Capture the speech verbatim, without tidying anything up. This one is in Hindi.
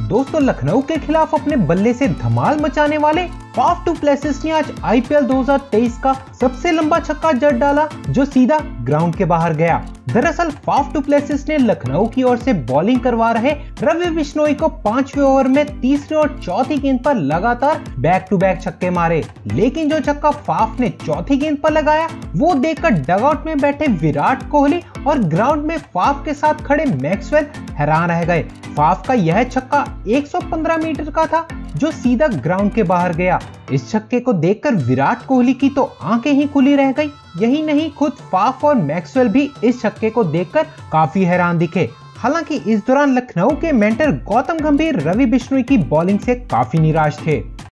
दोस्तों लखनऊ के खिलाफ अपने बल्ले से धमाल मचाने वाले फाफ डु प्लेसिस ने आज आईपीएल दो हज़ार तेईस का सबसे लंबा छक्का जड़ डाला जो सीधा ग्राउंड के बाहर गया। दरअसल फाफ डु प्लेसिस ने लखनऊ की ओर से बॉलिंग करवा रहे रवि बिश्नोई को पांचवें ओवर में तीसरी और चौथी गेंद पर लगातार बैक टू बैक छक्के मारे, लेकिन जो छक्का फाफ ने चौथी गेंद पर लगाया वो देखकर डगआउट में बैठे विराट कोहली और ग्राउंड में फाफ के साथ खड़े मैक्सवेल हैरान रह गए। फाफ का यह छक्का एक सौ पंद्रह मीटर का था जो सीधा ग्राउंड के बाहर गया। इस छक्के को देखकर विराट कोहली की तो आंखें ही खुली रह गई। यही नहीं, खुद फाफ और मैक्सवेल भी इस छक्के को देखकर काफी हैरान दिखे। हालांकि इस दौरान लखनऊ के मेंटर गौतम गंभीर रवि बिश्नोई की बॉलिंग से काफी निराश थे।